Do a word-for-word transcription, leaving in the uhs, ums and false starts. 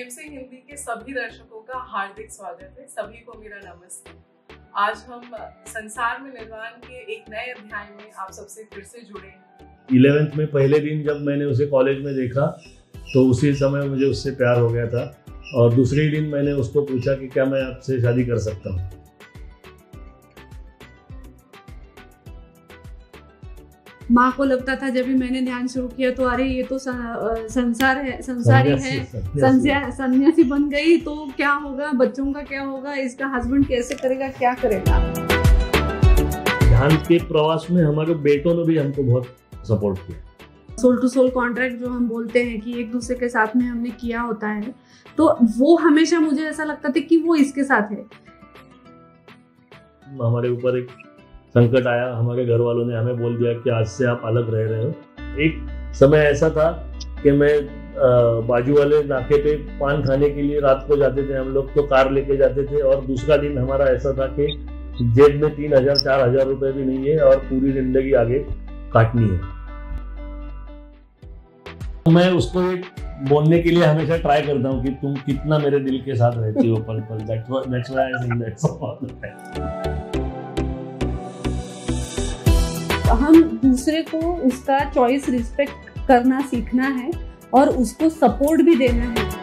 से हिंदी के सभी दर्शकों का हार्दिक स्वागत है। सभी को मेरा नमस्ते। आज हम संसार में निर्वाण के एक नए अध्याय में आप सबसे फिर से जुड़े हैं। इलेवेंथ में पहले दिन जब मैंने उसे कॉलेज में देखा तो उसी समय मुझे उससे प्यार हो गया था और दूसरे दिन मैंने उसको पूछा कि क्या मैं आपसे शादी कर सकता हूँ। माँ को लगता था जब भी मैंने ध्यान शुरू किया तो अरे ये तो संसार है, संसारी है, सन्यासी बन गई तो क्या होगा, बच्चों का क्या होगा, इसका हस्बैंड कैसे करेगा, क्या करेगा। ध्यान के प्रवास में हमारे बेटों ने भी हमको बहुत सपोर्ट किया। सोल टू सोल कॉन्ट्रैक्ट जो हम बोलते हैं कि एक दूसरे के साथ में हमने किया होता है, तो वो हमेशा मुझे ऐसा लगता था कि वो इसके साथ है। हमारे ऊपर एक संकट आया, हमारे घर वालों ने हमें बोल दिया कि आज से आप अलग रह रहे हो। एक समय ऐसा था कि मैं बाजू वाले नाके पे पान खाने के लिए रात को जाते थे, हम लोग तो कार लेके जाते थे और दूसरा दिन हमारा ऐसा था कि जेब में तीन हजार चार हजार रुपए भी नहीं है और पूरी जिंदगी आगे काटनी है। मैं उसको एक बोलने के लिए हमेशा ट्राई करता हूँ कि तुम कितना मेरे दिल के साथ रहती हो पल पल। That's why I think that's all. हम दूसरे को उसका चॉइस रिस्पेक्ट करना सीखना है और उसको सपोर्ट भी देना है।